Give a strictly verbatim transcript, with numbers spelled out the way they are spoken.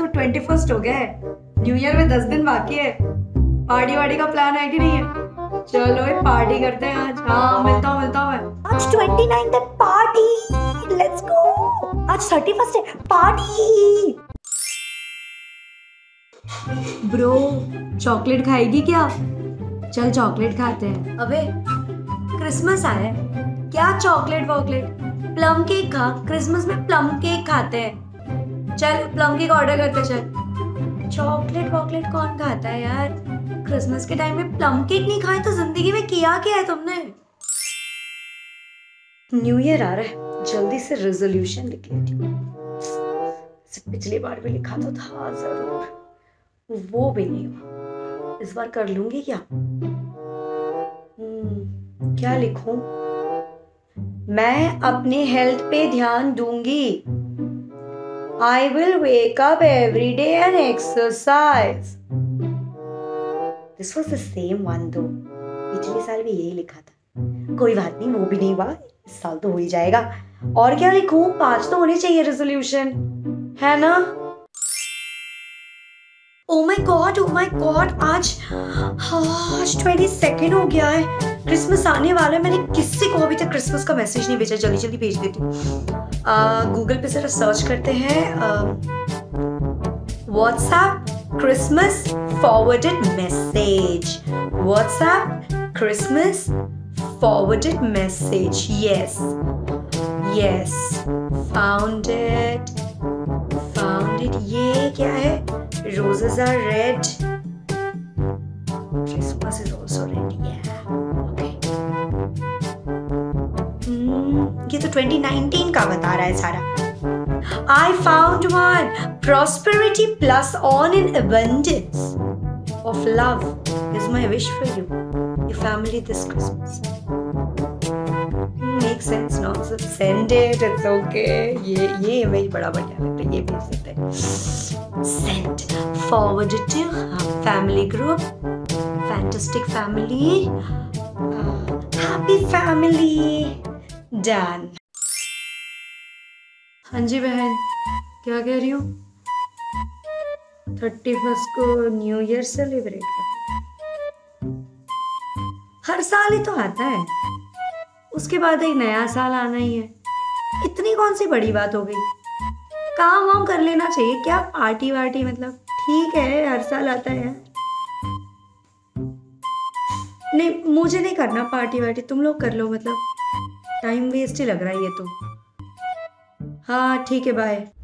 Twenty first हो गया है, न्यू ईयर में दस दिन बाकी है। पार्टी वार्टी का प्लान है कि नहीं है? चलो ये पार्टी करते हैं आज। हाँ मिलता हूँ मिलता हूँ मैं। आज ट्वेंटी नाइन्थ है, पार्टी, लेट्स गो। आज थर्टी फर्स्ट है, पार्टी। ब्रो चॉकलेट खाएगी क्या? चल चॉकलेट खाते हैं। अबे क्रिसमस आया है, क्या चॉकलेट वॉकलेट? प्लम केक खा, क्रिसमस में प्लम केक खाते हैं। चल प्लम केक ऑर्डर करते चल। चॉकलेट वॉकलेट कौन खाता है यार? क्रिसमस के टाइम में प्लम केक नहीं खाए तो जिंदगी में किया क्या है तुमने? न्यू ईयर आ रहा है, जल्दी से रेजोल्यूशन लिख लेती हूँ। पिछली बार भी लिखा तो था जरूर, वो भी नहीं हुआ। इस बार कर लूंगी क्या? हम्म, क्या लिखूं? मैं अपने हेल्थ पे ध्यान दूंगी। I will wake up every day and exercise. This was the same one दो, पिछले साल भी यही लिखा था। कोई बात नहीं, वो भी नहीं हुआ, इस साल तो हो ही जाएगा। और क्या लिखूं? पांच तो होने चाहिए रेजोल्यूशन, है ना? Oh my god, oh my god, आज आज ट्वेंटी सेकेंड हो गया है, क्रिसमस आने वाला है। मैंने किसी को अभी तक क्रिसमस का मैसेज नहीं भेजा, जल्दी जल्दी भेज देती हूँ। गूगल पे जरा सर्च करते हैं, WhatsApp Christmas forwarded message, WhatsApp Christmas forwarded message. Yes yes, found it found it. ये क्या है? Roses are red. Christmas is also red. Yeah. Okay. Hmm, ये तो ट्वेंटी नाइन्टीन का बता रहा है सारा। I found one. Prosperity plus on in abundance of love is my wish for you, your family this Christmas. Makes sense, no? So send it. It's okay. ये ये image बड़ा बढ़िया लगता है, ये भेज देते हैं। Send. Forward it to our family group. Fantastic family. Uh, happy family. Done. हाँ जी बहन, क्या कह रही हो? थर्टी फर्स्ट को न्यू ईयर सेलिब्रेट कर, हर साल ही तो आता है, उसके बाद एक नया साल आना ही है। इतनी कौन सी बड़ी बात हो गई? काम वाम कर लेना चाहिए क्या? पार्टी वार्टी मतलब ठीक है, हर साल आता है। नहीं मुझे नहीं करना पार्टी वार्टी, तुम लोग कर लो, मतलब टाइम वेस्ट ही लग रहा है ये तो। हाँ ठीक है, बाय।